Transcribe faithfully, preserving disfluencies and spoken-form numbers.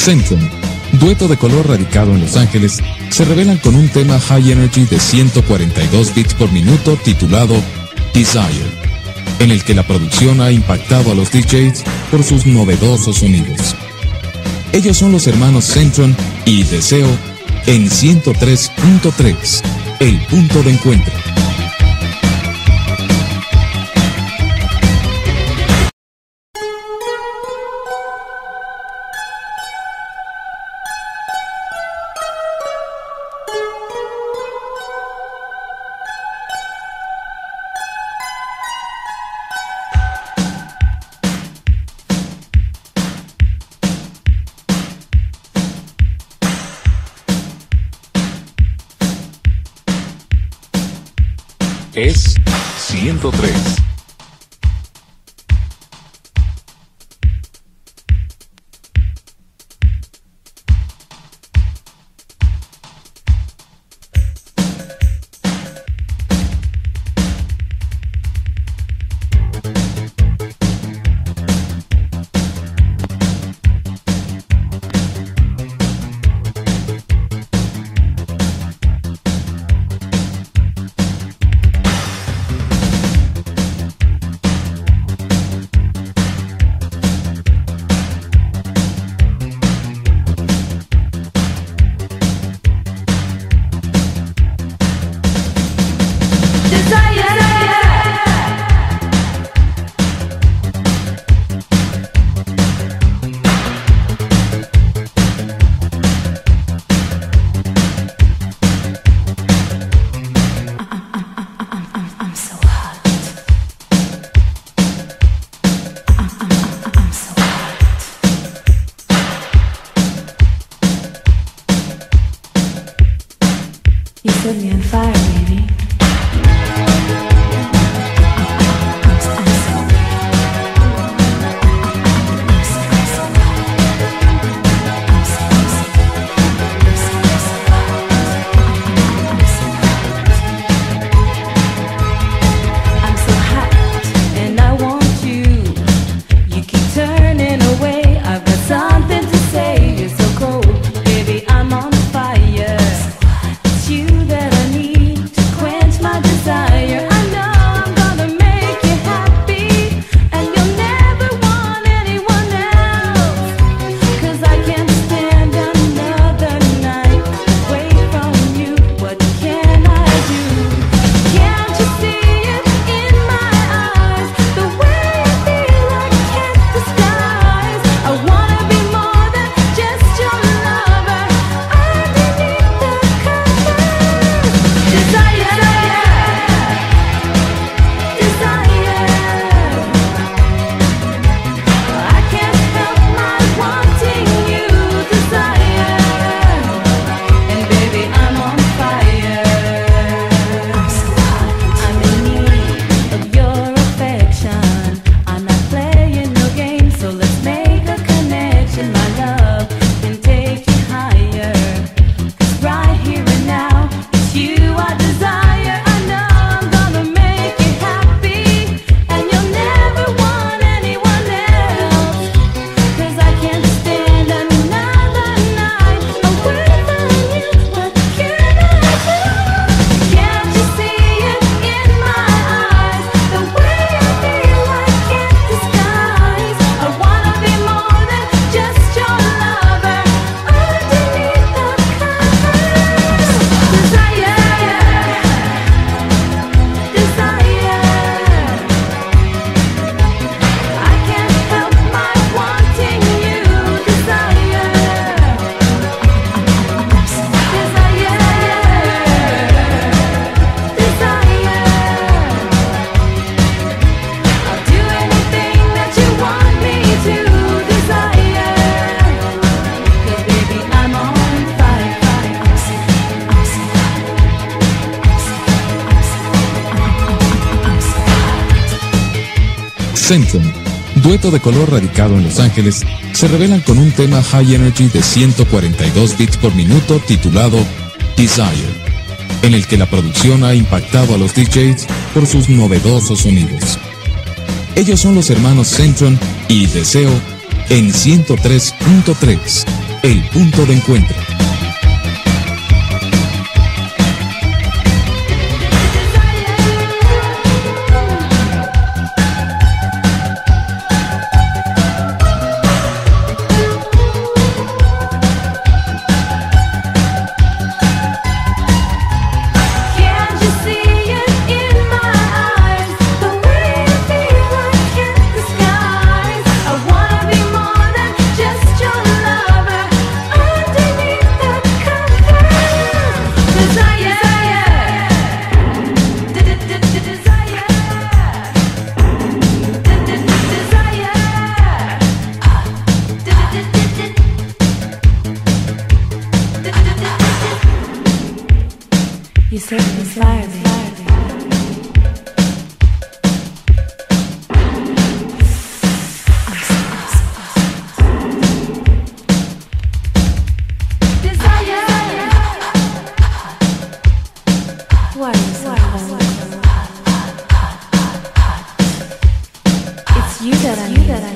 Centrum, dueto de color radicado en Los Ángeles, se revelan con un tema high energy de ciento cuarenta y dos bits por minuto titulado Desire, en el que la producción ha impactado a los D Js por sus novedosos sonidos. Ellos son los hermanos Centrum y Deseo en ciento tres punto tres, el punto de encuentro. Es ciento tres. You set me on fire, baby. Centrum, dueto de color radicado en Los Ángeles, se revelan con un tema high energy de ciento cuarenta y dos bits por minuto titulado Desire, en el que la producción ha impactado a los D Js por sus novedosos sonidos. Ellos son los hermanos Centrum y Deseo en ciento tres punto tres, El punto de encuentro. You set me fire, baby. Desire. Why are you so cold? It's you that I need.